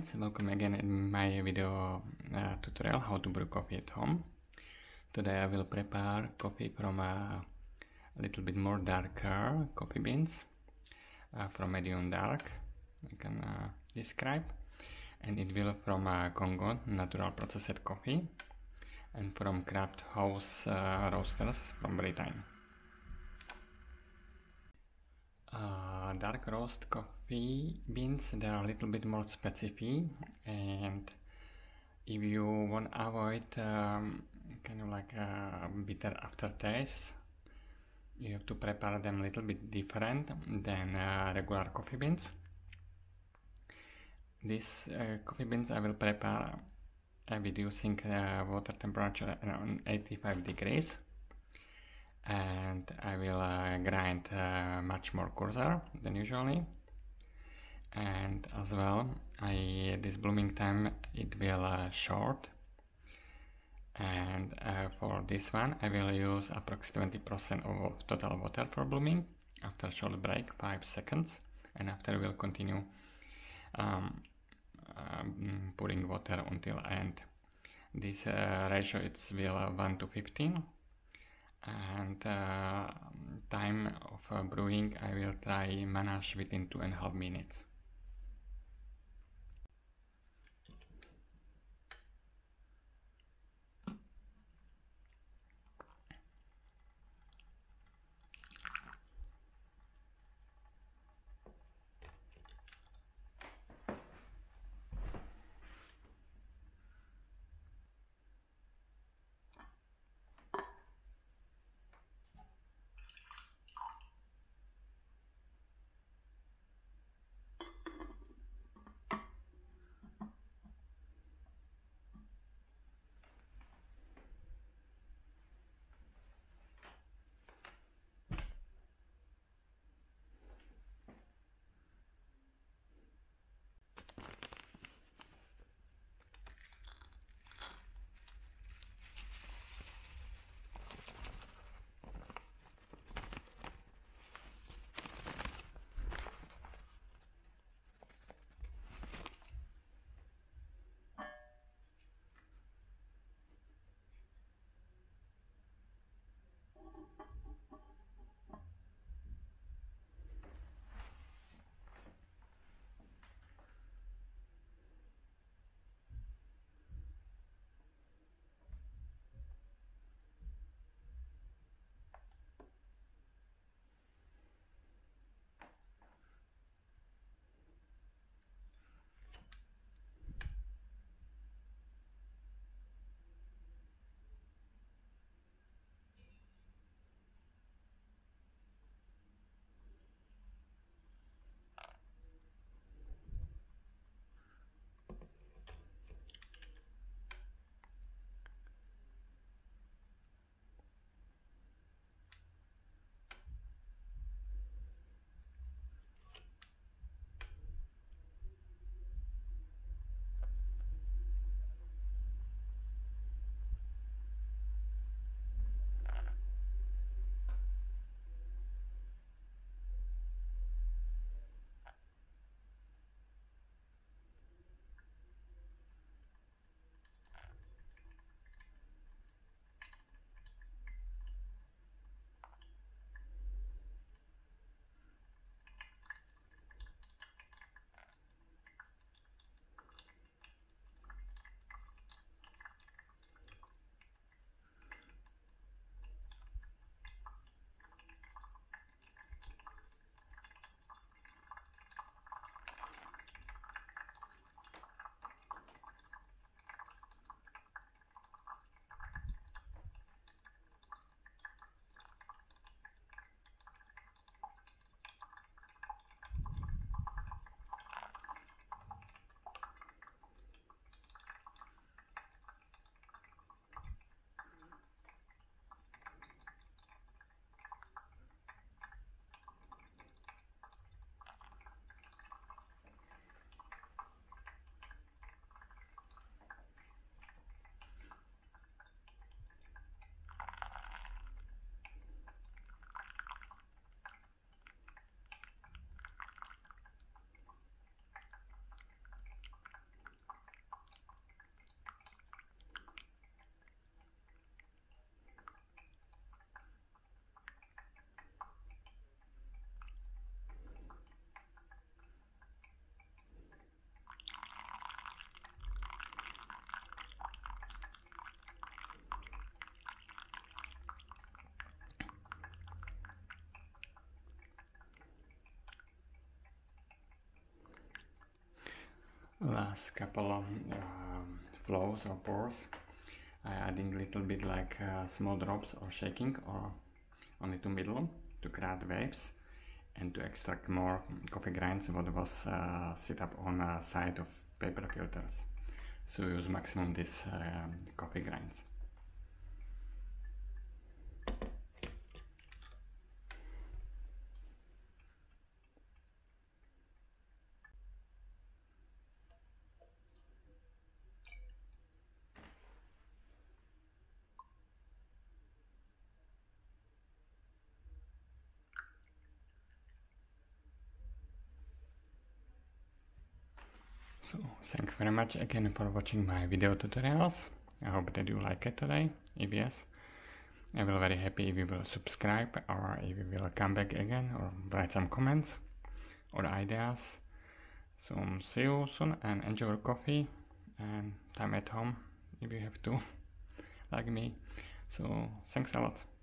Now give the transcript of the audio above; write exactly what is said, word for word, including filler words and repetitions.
friends, welcome again in my video uh, tutorial how to brew coffee at home. Today I will prepare coffee from a little bit more darker coffee beans, uh, from medium dark, I can uh, describe, and it will from uh, Congo natural processed coffee and from craft house uh, roasters from Britain. Uh, dark roast coffee beans, they are a little bit more specific, and if you want to avoid um, kind of like a bitter aftertaste, you have to prepare them a little bit different than uh, regular coffee beans. These uh, coffee beans I will prepare uh, with using uh, water temperature around eighty-five degrees. And I will uh, grind uh, much more coarser than usually, and as well I this blooming time it will uh, short, and uh, for this one I will use approx twenty percent of total water for blooming after short break five seconds, and after we'll continue um, um, pouring water until end. This uh, ratio it's will uh, one to fifteen. And uh, time of uh, brewing I will try manage within two and a half minutes. last couple of um, flows or pours, I adding a little bit like uh, small drops or shaking or only to middle to create waves and to extract more coffee grinds what was uh, set up on a side of paper filters. So use maximum this uh, coffee grinds. So thank you very much again for watching my video tutorials. I hope that you like it today. If yes, I will be very happy if you will subscribe or if you will come back again or write some comments or ideas. So see you soon and enjoy your coffee and time at home if you have to, like me. So thanks a lot.